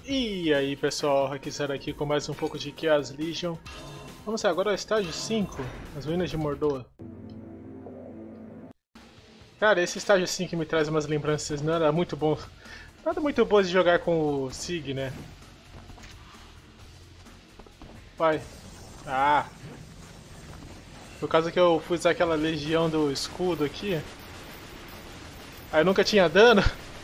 E aí pessoal, aqui será aqui com mais um pouco de Chaos Legion. Vamos ver agora ao estágio 5, as ruínas de Mordoa. Cara, esse estágio 5 me traz umas lembranças, não era muito bom. Nada muito bom de jogar com o Sig, né? Vai. Ah! Por causa que eu fui usar aquela legião do escudo aqui. Aí eu nunca tinha dano.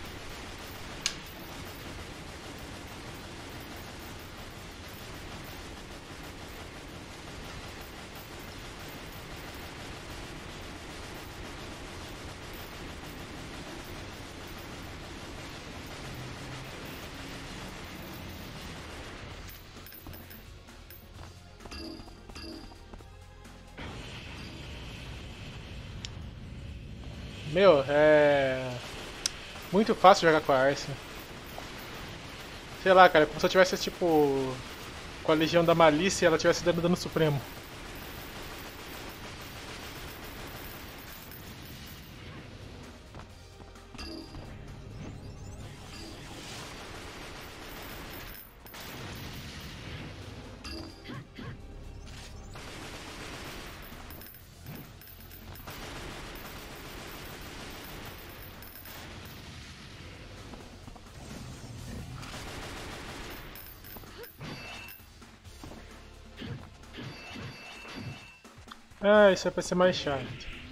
Meu, é muito fácil jogar com a Arce. Sei lá, cara, como se eu tivesse tipo com a Legião da Malícia e ela tivesse dando dano supremo. Ah, isso vai ser mais chato.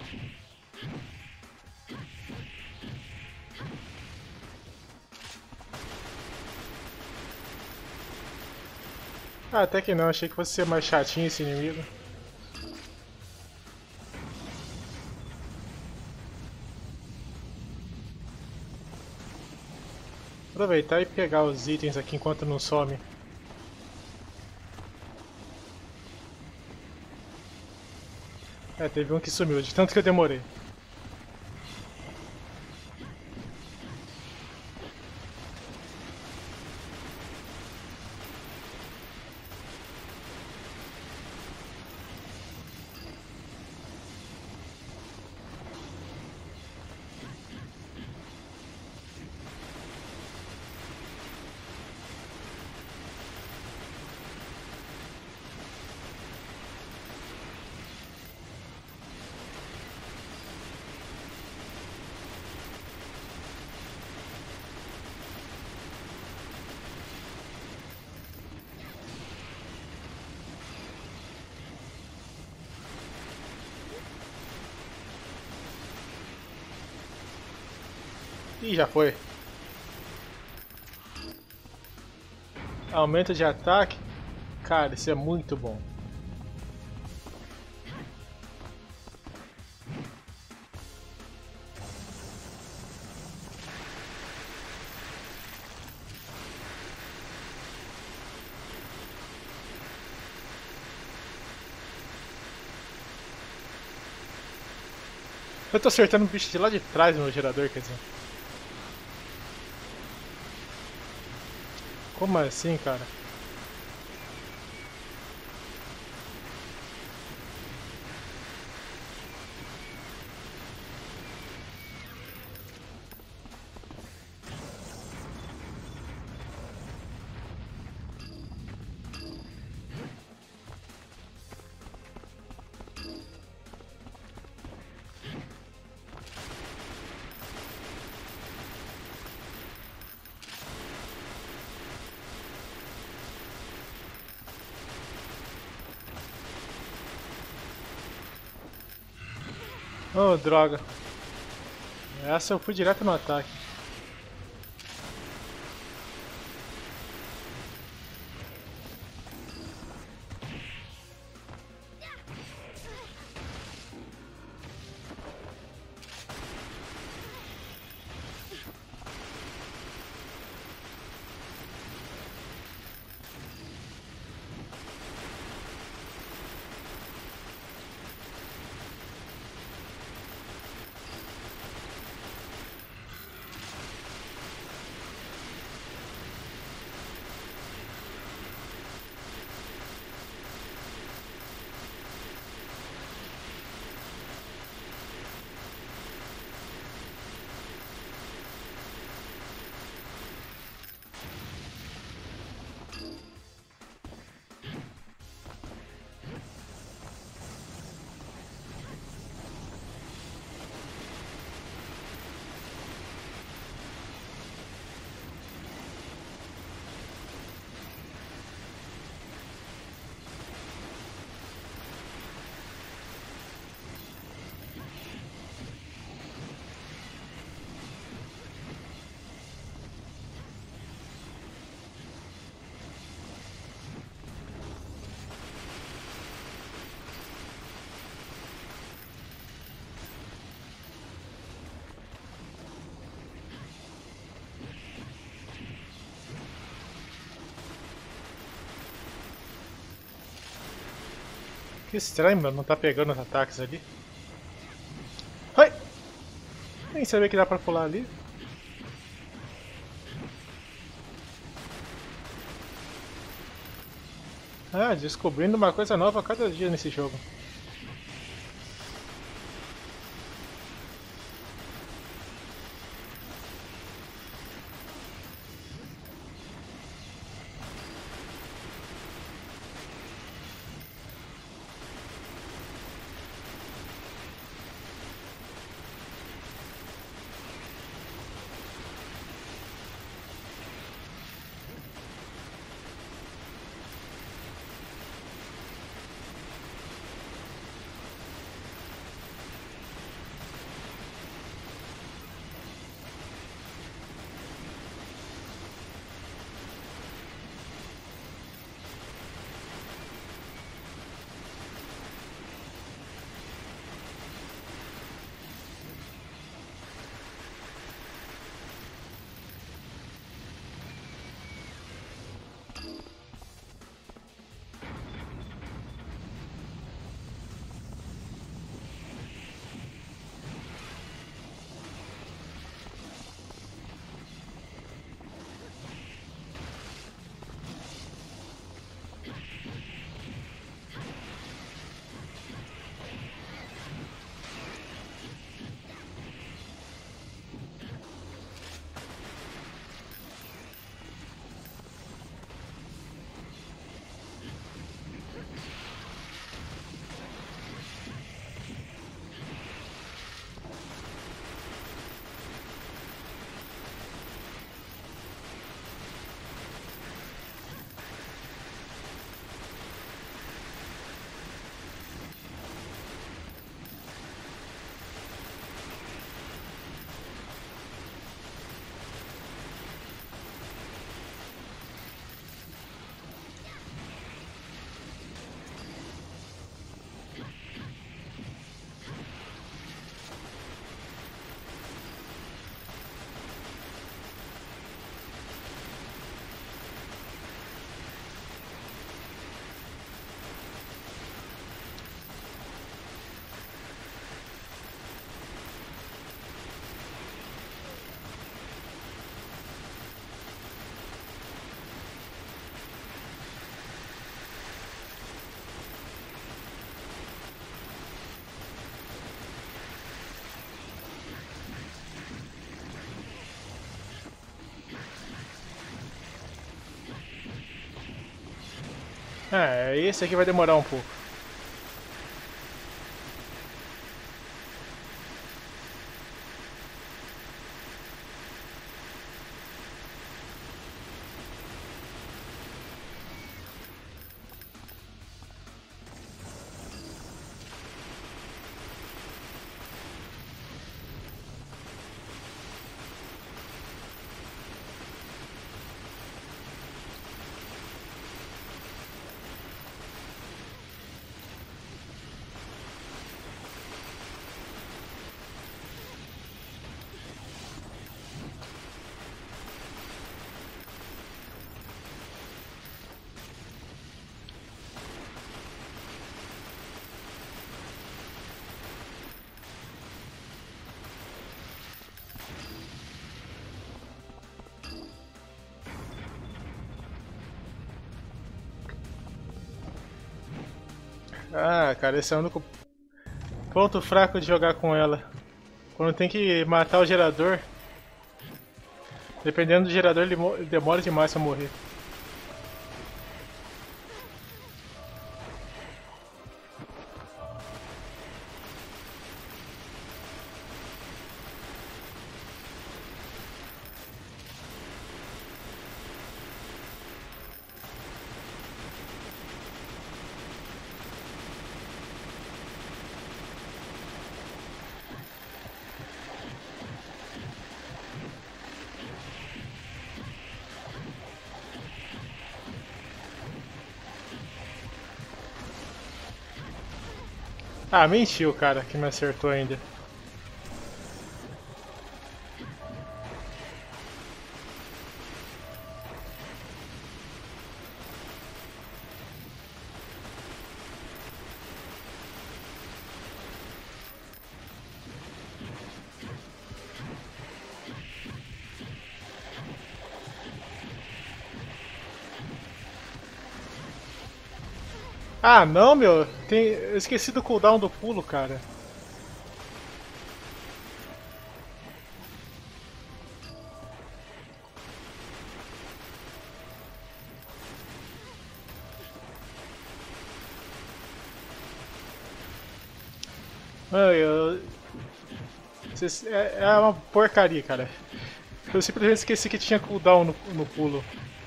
Ah, até que não, achei que fosse ser mais chatinho esse inimigo. Aproveitar e pegar os itens aqui enquanto não some. É, teve um que sumiu, de tanto que eu demorei. Ih, já foi. Aumento de ataque. Cara, isso é muito bom. Eu tô acertando o bicho de lá de trás no meu gerador, quer dizer. Como assim, cara? Oh, droga. Essa eu fui direto no ataque. Que estranho, mano, não tá pegando os ataques ali. Ai! Nem sabia que dá pra pular ali. Ah, descobrindo uma coisa nova a cada dia nesse jogo. Ah, esse aqui vai demorar um pouco. Ah, cara, esse é o único ponto fraco de jogar com ela. Quando tem que matar o gerador, dependendo do gerador, ele demora demais pra morrer. Ah, mentiu, cara, que me acertou ainda. Ah, não, meu. Eu esqueci do cooldown do pulo, cara. Ai, é uma porcaria, cara. Eu simplesmente esqueci que tinha cooldown no pulo.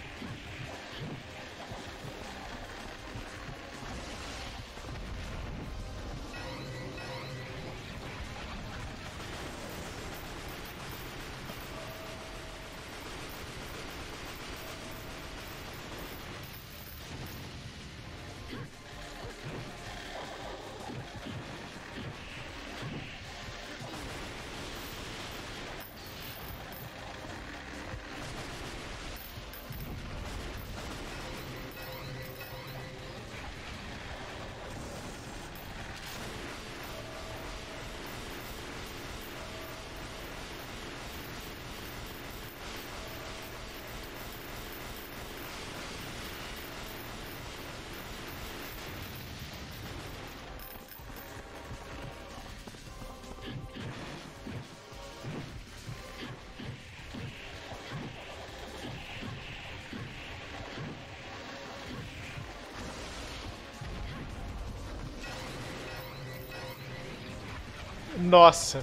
Nossa.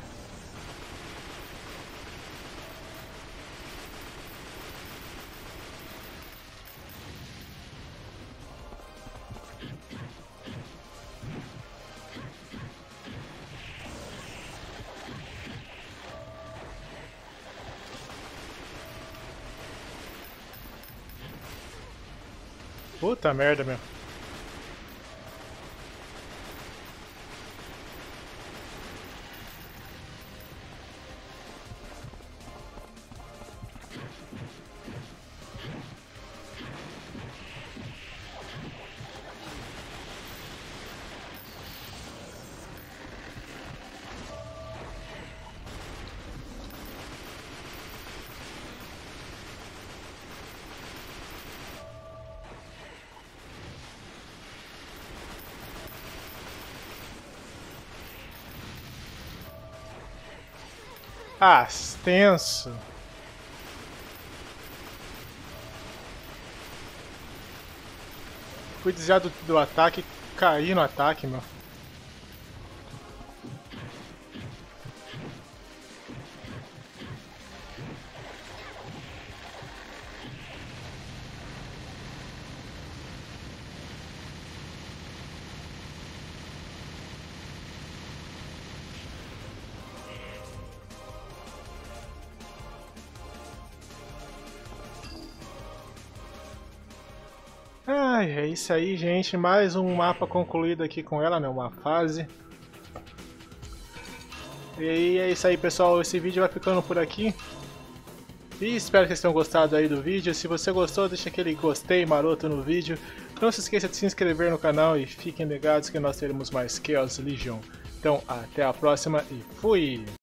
Puta merda, meu. Ah, tenso. Fui desviar do ataque e caí no ataque, meu. Ai, é isso aí, gente. Mais um mapa concluído aqui com ela, né? Uma fase. E aí, é isso aí, pessoal. Esse vídeo vai ficando por aqui. E espero que vocês tenham gostado aí do vídeo. Se você gostou, deixa aquele gostei maroto no vídeo. Não se esqueça de se inscrever no canal e fiquem ligados que nós teremos mais Chaos Legion. Então, até a próxima e fui!